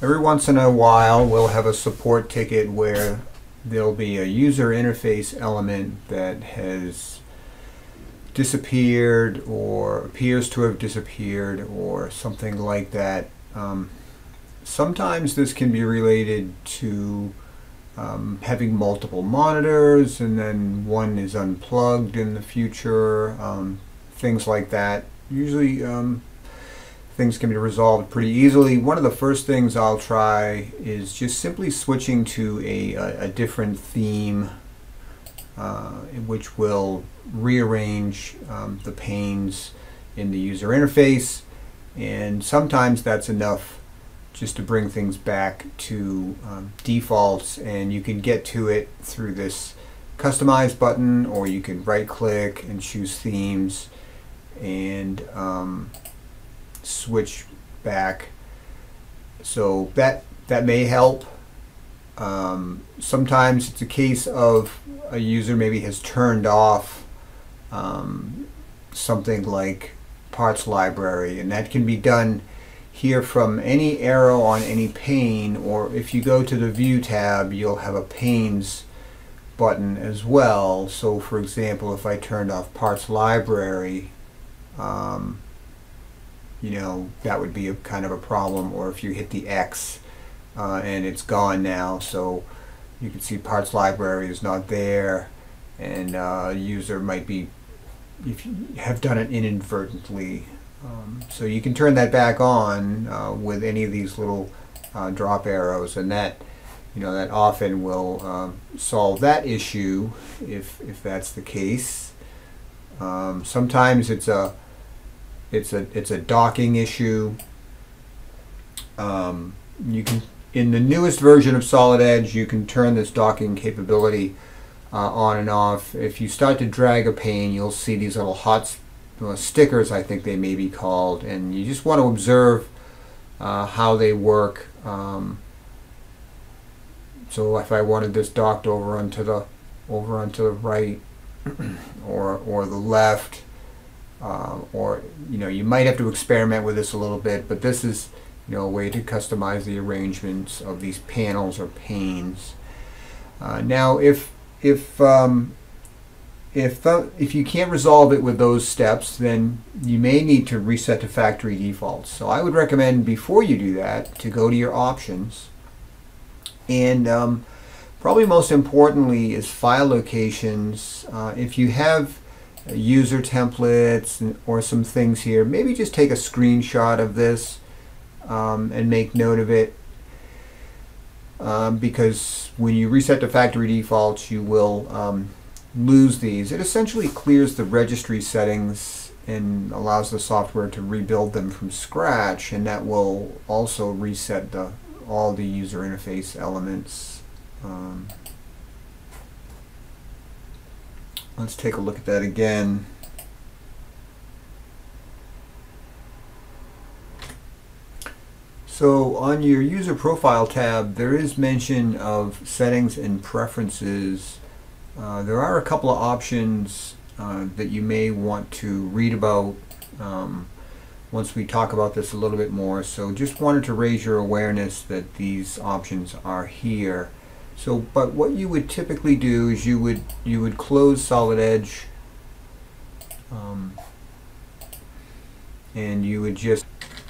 Every once in a while we'll have a support ticket where there'll be a user interface element that has disappeared or appears to have disappeared or something like that. Sometimes this can be related to having multiple monitors and then one is unplugged in the future, things like that. Usually things can be resolved pretty easily. One of the first things I'll try is just simply switching to a different theme, which will rearrange the panes in the user interface, and sometimes that's enough just to bring things back to defaults, and you can get to it through this customize button, or you can right click and choose themes and switch back. So that may help. Sometimes it's a case of a user maybe has turned off something like parts library, and that can be done here from any arrow on any pane, or if you go to the view tab you'll have a panes button as well. So for example, if I turned off parts library, you know, that would be a kind of a problem. Or if you hit the X and it's gone now, so you can see parts library is not there, and user might be, if you have done it inadvertently. So you can turn that back on with any of these little drop arrows, and that, you know, that often will solve that issue if that's the case. Sometimes it's a docking issue. You can, in the newest version of Solid Edge, you can turn this docking capability on and off. If you start to drag a pane, you'll see these little stickers, I think they may be called, and you just want to observe how they work. So if I wanted this docked over onto the right or the left, or, you know, you might have to experiment with this a little bit, but this is, you know, a way to customize the arrangements of these panels or panes. Now if you can't resolve it with those steps, then you may need to reset to factory defaults. So I would recommend, before you do that, to go to your options, and probably most importantly is file locations. If you have user templates or some things here, maybe just take a screenshot of this and make note of it, because when you reset to factory defaults you will lose these. It essentially clears the registry settings and allows the software to rebuild them from scratch, and that will also reset all the user interface elements. Let's take a look at that again. So on your user profile tab, there is mention of settings and preferences. There are a couple of options that you may want to read about once we talk about this a little bit more. So just wanted to raise your awareness that these options are here. So, but what you would typically do is you would close Solid Edge, and you would just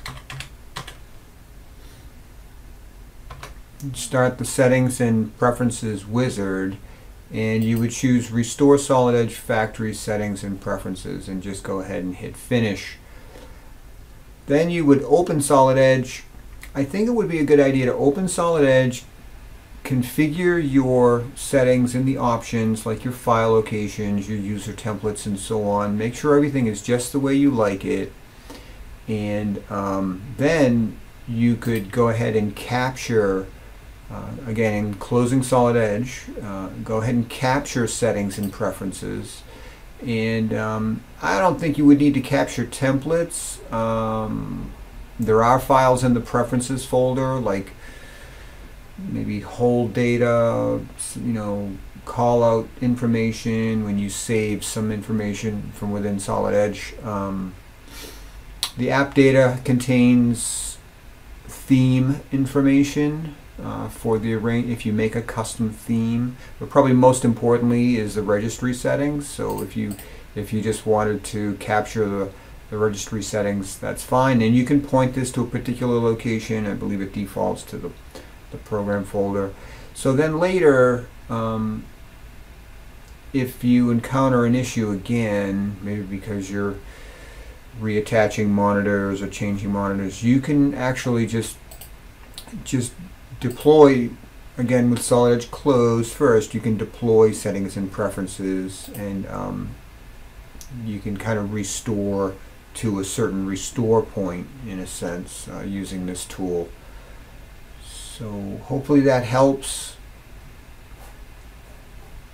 start the settings and preferences wizard, and you would choose Restore Solid Edge Factory Settings and Preferences, and just go ahead and hit Finish. Then you would open Solid Edge. I think it would be a good idea to open Solid Edge, configure your settings in the options, like your file locations, your user templates, and so on. Make sure everything is just the way you like it, and then you could go ahead and capture, again, in closing Solid Edge, go ahead and capture settings and preferences. And I don't think you would need to capture templates. There are files in the preferences folder, like maybe hold data, you know, call out information when you save some information from within Solid Edge. The app data contains theme information for the if you make a custom theme. But probably most importantly is the registry settings. So if you just wanted to capture the registry settings, that's fine. And you can point this to a particular location. I believe it defaults to the program folder. So then later, if you encounter an issue again, maybe because you're reattaching monitors or changing monitors, you can actually just deploy, again with Solid Edge closed first, you can deploy settings and preferences, and you can kind of restore to a certain restore point in a sense using this tool. So hopefully that helps.